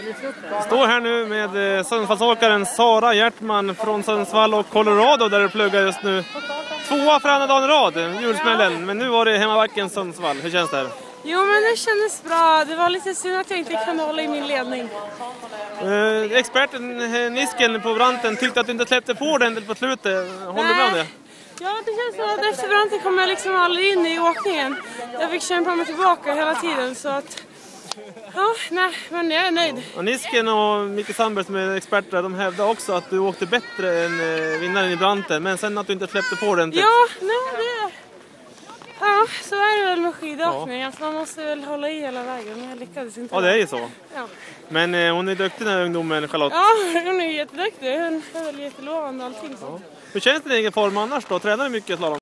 Står här nu med Sundsvallsåkaren Sara Hjärtman från Sundsvall och Colorado där du pluggar just nu. 2 för andra dagen i rad, julsmällen. Men nu var det hemmabacken Sundsvall. Hur känns det här? Jo, men det kändes bra. Det var lite synd att jag inte kunde hålla i min ledning. Experten Nisken på branten tyckte att du inte släppte på den på slutet. Håller du med om det? Ja, det känns som att efter branten kom jag liksom aldrig in i åkningen. Jag fick kämpa mig tillbaka hela tiden, så att... Ja, nej, men jag är nöjd. Och Nisken och Micke Sandberg som är experter, de hävdar också att du åkte bättre än vinnaren i branten. Men sen att du inte släppte på den. Ja, nej, det... Ja, så är det väl med skidåkning. Ja. Man måste väl hålla i hela vägen, men jag lyckades inte. Ja, det är ju så. Ja. Men hon är duktig den här ungdomen, Charlotte. Ja, hon är jätteduktig. Hon är väl jättelovande och allting. Ja. Hur känns det i egen form annars då? Tränar du mycket slalom?